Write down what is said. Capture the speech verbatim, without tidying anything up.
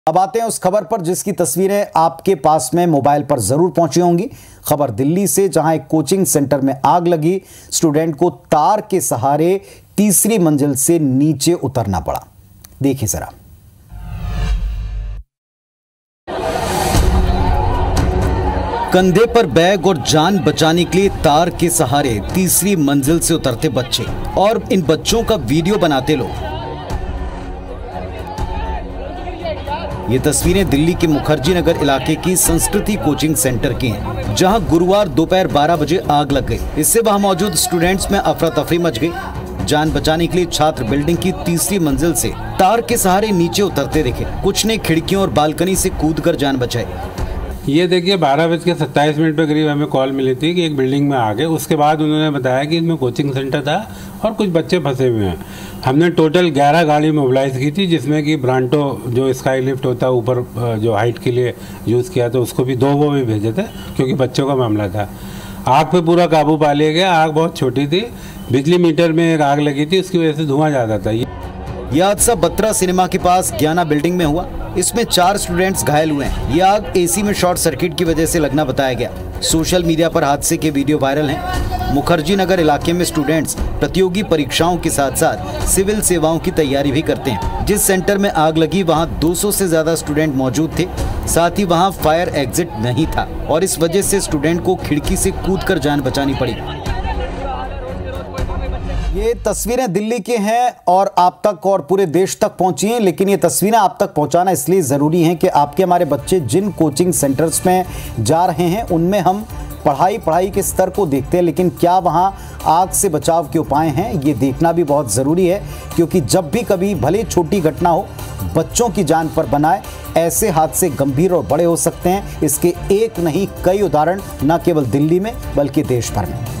अब आते हैं उस खबर पर जिसकी तस्वीरें आपके पास में मोबाइल पर जरूर पहुंची होंगी। खबर दिल्ली से, जहां एक कोचिंग सेंटर में आग लगी। स्टूडेंट को तार के सहारे तीसरी मंजिल से नीचे उतरना पड़ा। देखिए जरा। कंधे पर बैग और जान बचाने के लिए तार के सहारे तीसरी मंजिल से उतरते बच्चे और इन बच्चों का वीडियो बनाते लोग। ये तस्वीरें दिल्ली के मुखर्जी नगर इलाके की संस्कृति कोचिंग सेंटर की हैं, जहां गुरुवार दोपहर बारह बजे आग लग गई। इससे वहां मौजूद स्टूडेंट्स में अफरा तफरी मच गई। जान बचाने के लिए छात्र बिल्डिंग की तीसरी मंजिल से तार के सहारे नीचे उतरते दिखे। कुछ ने खिड़कियों और बालकनी से कूदकर जान बचाई। ये देखिए, बारह बज के सत्ताईस मिनट पर करीब हमें कॉल मिली थी कि एक बिल्डिंग में आग है। उसके बाद उन्होंने बताया कि इसमें कोचिंग सेंटर था और कुछ बच्चे फंसे हुए हैं। हमने टोटल ग्यारह गाड़ी मोबिलाइज की थी, जिसमें कि ब्रांटो जो स्काई लिफ्ट होता है ऊपर जो हाइट के लिए यूज़ किया था, उसको भी दो वो भी भेजे थे क्योंकि बच्चों का मामला था। आग पे पूरा काबू पा लिया गया। आग बहुत छोटी थी, बिजली मीटर में एक आग लगी थी, उसकी वजह से धुआं ज़्यादा था। यह हादसा बत्रा सिनेमा के पास ज्ञाना बिल्डिंग में हुआ। इसमें चार स्टूडेंट्स घायल हुए हैं। यह आग एसी में शॉर्ट सर्किट की वजह से लगना बताया गया। सोशल मीडिया पर हादसे के वीडियो वायरल हैं। मुखर्जी नगर इलाके में स्टूडेंट्स प्रतियोगी परीक्षाओं के साथ साथ सिविल सेवाओं की तैयारी भी करते हैं। जिस सेंटर में आग लगी वहां दो सौ से ज्यादा स्टूडेंट मौजूद थे। साथ ही वहां फायर एग्जिट नहीं था और इस वजह से स्टूडेंट को खिड़की से कूदकर जान बचानी पड़ी। ये तस्वीरें दिल्ली के हैं और आप तक और पूरे देश तक पहुंची हैं, लेकिन ये तस्वीरें आप तक पहुंचाना इसलिए ज़रूरी है कि आपके हमारे बच्चे जिन कोचिंग सेंटर्स में जा रहे हैं उनमें हम पढ़ाई पढ़ाई के स्तर को देखते हैं, लेकिन क्या वहां आग से बचाव के उपाय हैं ये देखना भी बहुत ज़रूरी है। क्योंकि जब भी कभी भले छोटी घटना हो, बच्चों की जान पर बनाए, ऐसे हादसे गंभीर और बड़े हो सकते हैं। इसके एक नहीं कई उदाहरण न केवल दिल्ली में बल्कि देश भर में।